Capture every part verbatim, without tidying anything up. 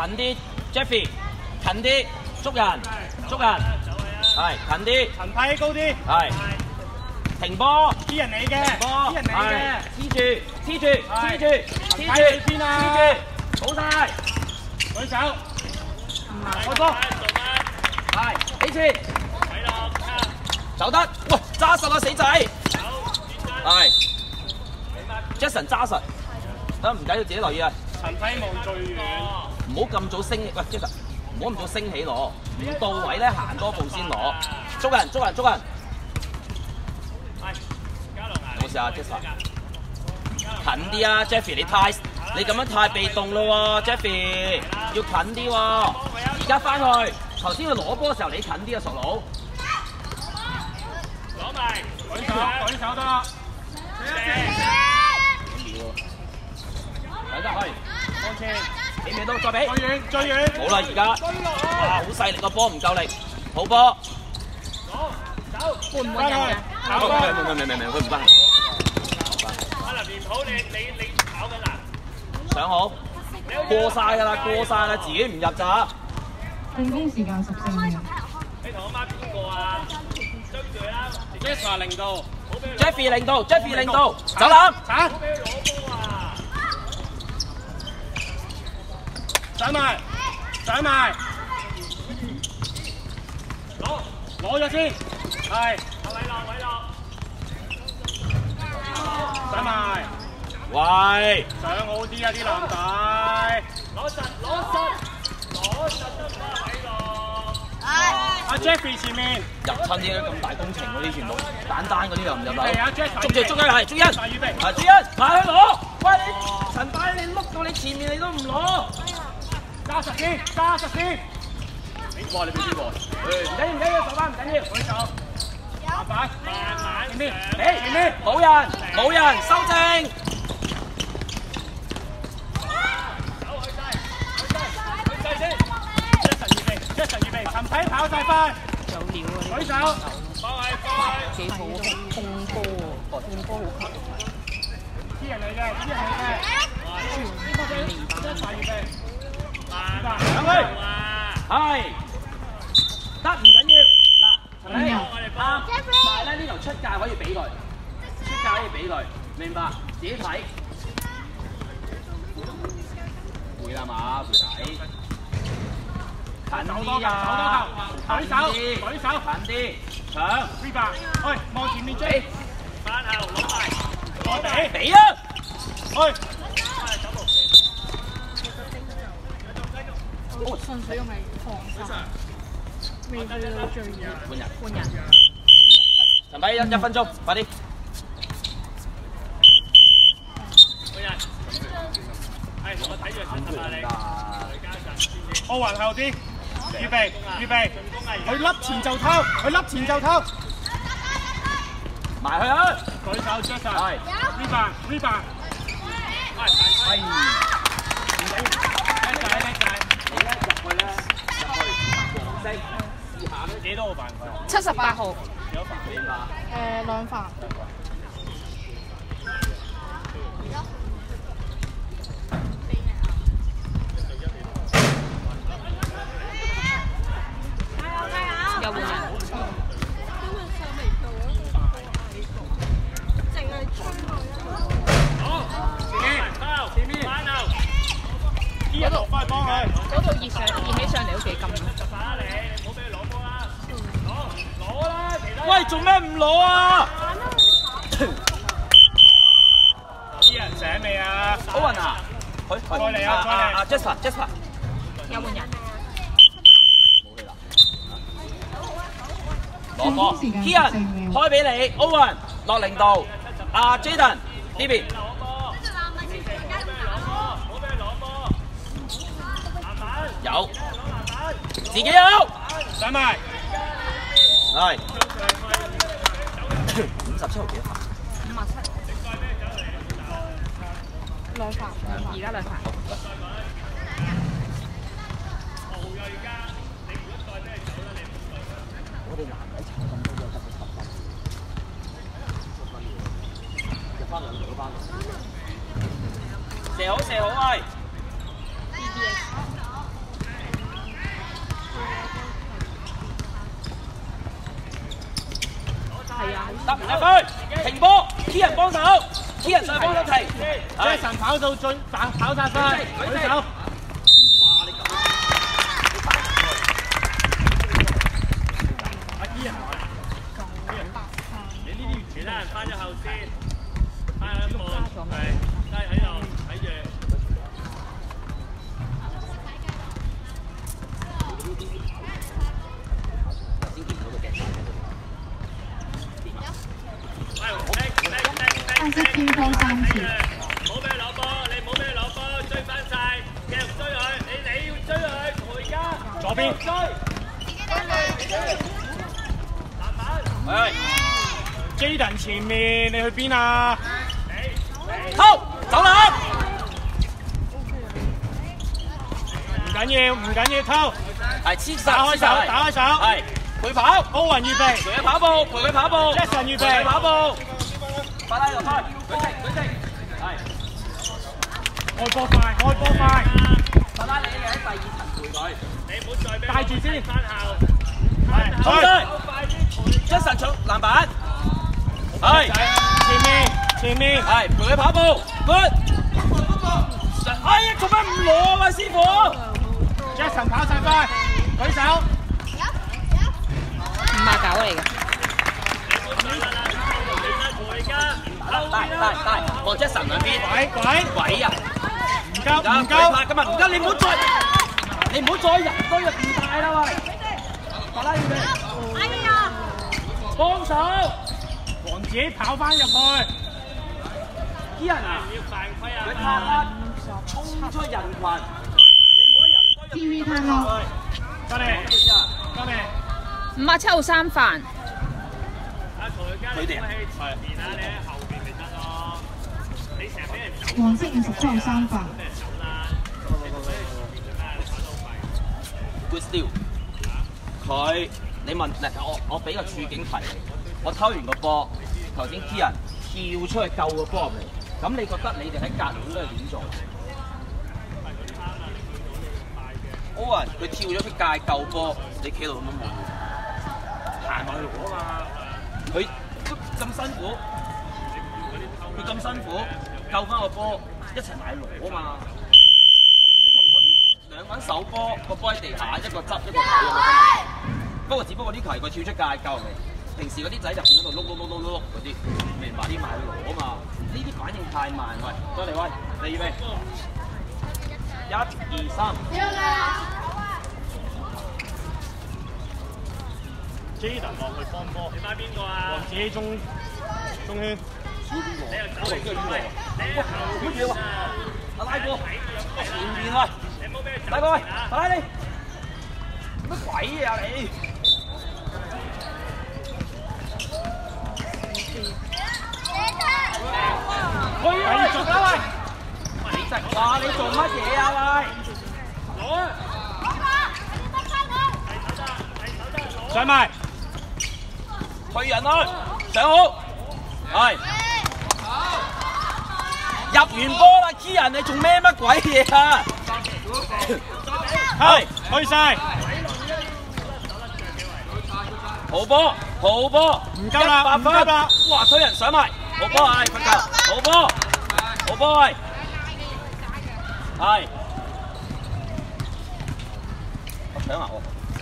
近啲 ，Jeffy， 近啲，捉人，捉人，係近啲， 陳派高啲， 係停波， 啲人嚟嘅， 停波， 啲人嚟嘅， 黐住，黐住，黐住，黐住， 邊啊？ 黐住，好晒， 舉手，開波， 係起前，走得，喂，揸實啊死仔，係 ，Jason 揸實，得唔緊要自己留意啊。 陳批望最遠， 唔好咁早升，喂 Jason， 唔好咁早升起攞，唔到位咧行多步先攞，捉人捉人捉人，冇事啊 Jason， 近啲啊 Jeffy， 你太你咁樣太被動咯喎 Jeffy， 要近啲喎，而家翻去，頭先佢攞波嘅時候你近啲啊傻佬， 攞埋，舉手舉手得啦， 睇得去， 向前， 起未到再俾， 最遠最遠， 好啦而家，哇好細力個波唔夠力，好波， 換唔換人㗎？ 唔係唔係唔係唔係佢唔翻。 阿林連普，你你你跑緊啦？ 上好，過晒㗎啦，過晒啦，自己唔入咋。 進攻時間十四秒。 你同我媽邊個啊？追住啦 ！Jessica 零度 ，Jeffy 零度 ，Jeffy 零度，走籃， 鏟，唔好俾佢攞波啊！上埋，上埋，攞攞咗先，係，阿偉樂偉樂，上埋。 喂， 上好啲啊啲男仔，攞實攞實攞實得唔得喺度？阿 Jeffrey 前面入親啲咁大工程嗰啲全部簡單嗰啲又唔入啦。 係啊 ，Jeffrey 捉住捉佢係捉一， 預備， 係捉一，埋去攞。喂你陳大你碌到你前面你都唔攞， 揸實先，揸實先。 哇你俾邊個？唔緊要唔緊要，手翻唔緊要， 舉手，慢慢慢慢，前面， 誒前面， 冇人冇人收正。 Jason 預備，陳體跑晒快， 有料啊！ 舉手，放係放係， 幾好啊！控波喎，控波好強。 啲人嚟嘅，啲人嚟嘅，Jason預備，慢慢上去， 係得唔緊要嗱，陳體我哋幫，但係咧呢頭出界可以俾佢，出界可以俾佢，明白？自己睇，會啦嘛，會睇。近啲啊！ 舉手，舉手， 近啲，搶 three 百，去望前面追，翻後攞埋，我哋俾啊！ 去， 純粹用嚟防守，未去到最遠。 換人， 換人。 陳偉一一分鐘，快啲！ 換人，係我睇住新十啊你，奧運後啲。預備，預備，佢笠前就偷，佢笠前就偷， 埋去啊！ 舉手 Jason， 係 three 百 three 百，係，唔緊要，叻仔叻仔， 你咧入去咧，入去黃色試下咧， 幾多個犯規？ 七十八號。 幾多犯規啊？ 誒兩罰。 又換人。 嗰度快幫佢， 嗰度熱上熱起上嚟都幾金。 你唔好俾佢攞波啦，攞攞啦，其他喂，做咩唔攞啊？ 啲人醒未啊？ 歐文啊，佢再嚟啊再嚟啊 Jasper Jasper， 又換人。 冇氣啦。攞波 ，Kian 開俾你，歐文落零度，阿 Jaden 呢邊。有，自己有， 上埋， 係五十七號幾多分？ 五十七。 兩罰， 而家兩罰。 我哋男仔炒咁多個得佢十分，入翻兩隊翻嚟，射好射好喂！ B B S。 入去，停波 ，K 人幫手 ，K 人上幫手停。 Jason 跑到進跑跑曬快，舉手。阿 K 人，你呢啲其他人翻咗後先，翻一個係低喺度睇住。 暗色天空三次。 唔好俾佢攞波，你唔好俾佢攞波，追翻晒，繼續追佢，你你要追佢，回家。左邊追。慢慢。係。Jaden 前面，你去邊啊？ 偷走啦！ 唔緊要，唔緊要，偷。 係黐實， 打開手，打開手。 係陪跑， 歐雲預備。 陪佢跑步，陪佢跑步。 Jason 預備。 陪佢跑步。快拉落去，舉直舉直，係。 開波快，開波快。 法拉利喺第二層陪佢， 你唔好再俾帶住先。翻後。係。 衝追 ，Jason 搶籃板。係。 前面，前面。 係陪佢跑步 ，good。哎呀，做乜唔攞啊，師傅 ？Jason 跑晒快，舉手。 五碼九嚟嘅。 帶帶帶，望 Jason 兩邊。 鬼鬼鬼啊！ 唔夠唔夠， 拍今日唔夠，你唔好再，你唔好再人堆入唔大啦喂！法拉利，哎呀！幫手， 黃自己跑翻入去。 啲人啊，佢拍拍衝出人群，你唔好喺人堆入。 T V 太後。 過嚟，過嚟。 五啊七號三飯。 佢哋啊， 黃色五十七號三飯。 Good steal。佢，你問嗱，我我俾個處境題你，我偷完個波，頭先 K 人跳出去救個波入嚟，咁你覺得你哋喺隔離應該係點做 ？Owen 佢跳咗出界救波，你企度咁樣望，行埋去攞嘛，佢。咁辛苦，佢咁辛苦救翻個波，一齊買攞啊嘛！你同嗰啲兩個人手波，個波喺地下，一個執一個睇咁樣。不過只不過呢球係佢跳出界救嚟，平時嗰啲仔就喺度碌碌碌碌碌碌嗰啲，明白啲買攞啊嘛！呢啲反應太慢，喂，多嚟喂，你預備，一二三。 Jaden 落去幫波，你翻邊個啊？黃子希中中圈，少邊個？你又走嚟邊個？哇！乜嘢喎？阿拉哥，前面喂，你唔好俾佢拉哥喂，阿拉你，乜鬼嘢啊你？去啊！繼續啦喂！你實話你做乜嘢啊喂？攞啊！上埋。退人啦，上好，係入完波啦 ，K 人你做咩乜鬼嘢啊？係去晒，好波，好波，唔夠啦，唔夠啦，哇！推人上埋，好波係瞓覺，好波，好波係，係，我搶下我。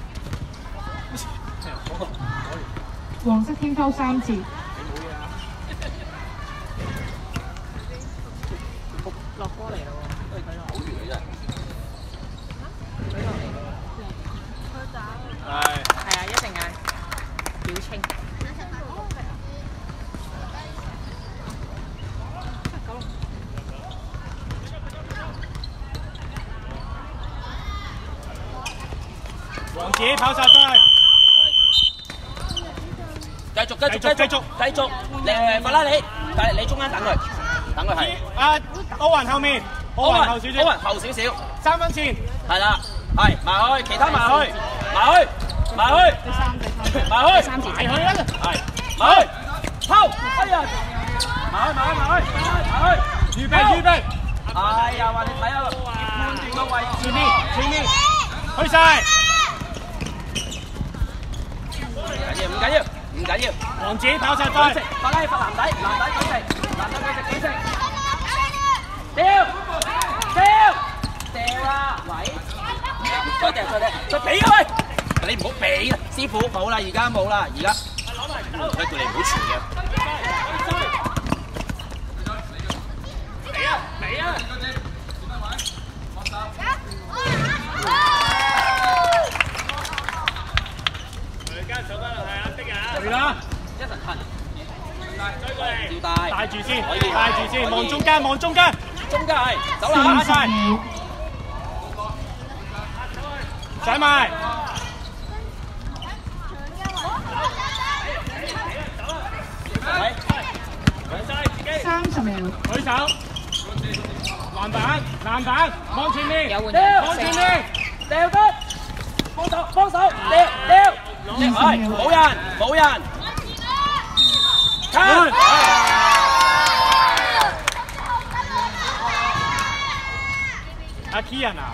黃色天拋三次。 落波嚟咯喎， 好遠嘅真係。 係係啊，一定嗌表清。 黃子跑晒出去。 繼續繼續繼續繼續繼續，誒法拉利，隔離你中間等佢，等佢係。啊， 歐雲後面，歐雲後少少， 歐雲後少少， 三分線。係啦， 係埋去，其他埋去，埋去，埋去，埋去， 三字埋去啦， 係埋去，拋，哎呀，埋去埋去埋去埋去，預備預備。哎呀，話你睇下判斷個位置，前面前面，去晒。唔緊要唔緊要。唔緊緊要。 王子跑晒快， 發拉發男仔，男仔舉直，男仔舉直舉直。掉掉掉啦！喂，再掉再掉再俾啊喂！你唔好俾啦，師傅冇啦，而家冇啦，而家。佢叫你唔好傳嘅。俾啊俾啊！ 嚟啦！ 一陣騰， 追過嚟， 吊帶， 帶住先， 可以， 帶住先，望中間，望中間， 中間係，走啦，打晒， 上埋， 三十秒， 舉手，籃板，籃板，望前面， 有換人， 望前面， 掉得，幫手幫手，掉掉，係冇人冇人。 看，阿 Kian 啊，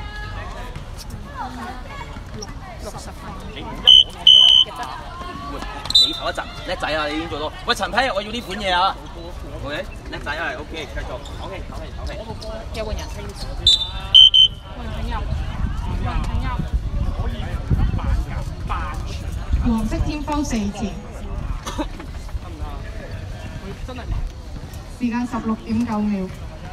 六十分。 你唔好一攞攞啊！你唞一陣，叻仔啊！你已經做到。喂，陳丕，我要呢款嘢啊 ！OK， 叻仔啊 ！OK， 繼續，唞氣唞氣唞氣。 有換人。 黃挺入，黃挺入。 可以扮㗎，扮全。 黃色天方四字。 真係時間十六點九秒。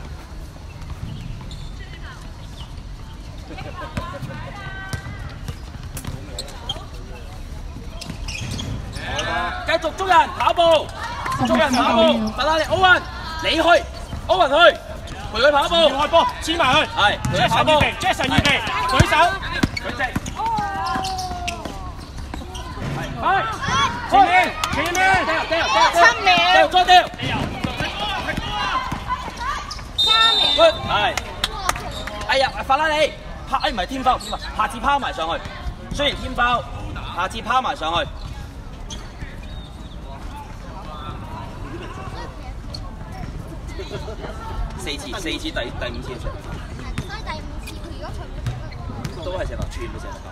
繼續捉人跑步，捉人跑步，法拉利奧運，你去，奧運去，陪佢跑步， 開波，黐埋去， 係，陪佢跑步 ，Jason 預備，舉手， 舉直， 係，前面，前面， 掉掉掉， 七秒， 掉再掉， 三秒， good， 係，哎呀，法拉利，拋，哎唔係天拋，天拋，下次拋埋上去，雖然天拋，下次拋埋上去。四次，四次第第五次射得分。 所以第五次佢如果除咗都係射得全部射得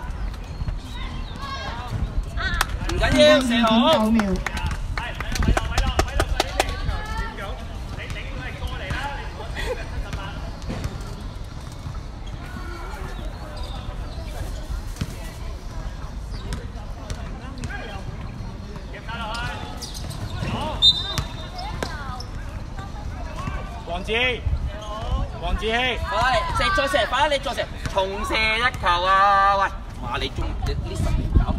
分。唔緊要，射好。 九秒。 黃子，黃子希， 喂，射再射，快啲你再射，重射一球啊！喂，哇你中你呢十年搞，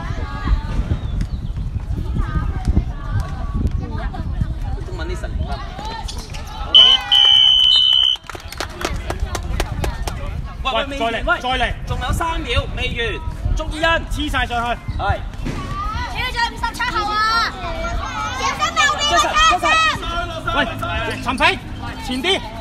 中文呢十年啦。喂喂，未完，喂， 再嚟， 仲有三秒未完，鍾意欣黐晒上去， 係。 你要再五十七後啊！小心右邊 ，Jason，Jason， 喂，陳皮，前啲。